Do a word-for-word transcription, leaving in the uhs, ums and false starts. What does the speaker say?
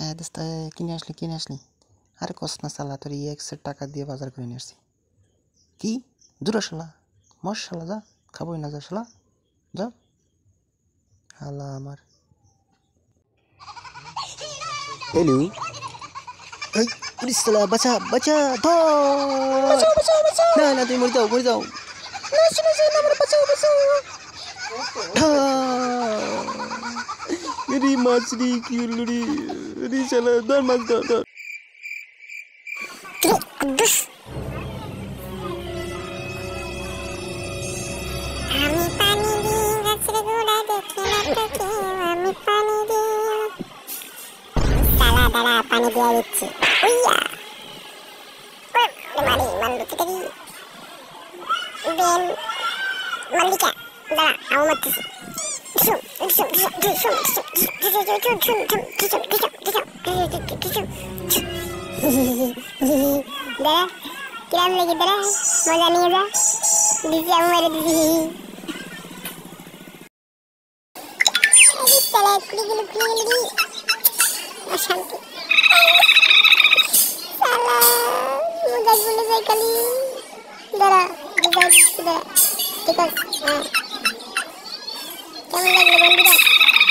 হ্যাঁ দোস্ত কিনে আসলি কিনে আসলি আরে কস না শালা তোর ই এক্সের টাকা দিয়ে বাজার করে নিয়ে আসছি। কি দূর শালা মর শালা যা খাবোই না যা শালা যা শালা আমার হ্যালো এই পুলিশ শালা বাঁচা বাঁচা ধর না না তুমি মরে যাও মরে যাও রি মাছ রি কি হলো রে রি শালা ধর মাছ ধর ধর আমি পানি দিই গাছের গোড়া দেখে না তোকে আমি পানি দিই সালা দাঁড়া পানি দিয়ে দিচ্ছি উইয়া মারি মারলো তো দেখি বেন মাল্লিকা দাঁড়া আও মারতেছি দাঁড়া কিরাম লেগে দাঁড়া মজা নিয়ে যা দিছি আমি মেরে দিছি তাহলে খুলে গেল খুলে গেল অশান্তি সালা মজা গুলো যাই খালি দাঁড়া দাঁড়া ঠিক আছে হ্যাঁ কেমন লাগলো বন্ধুরা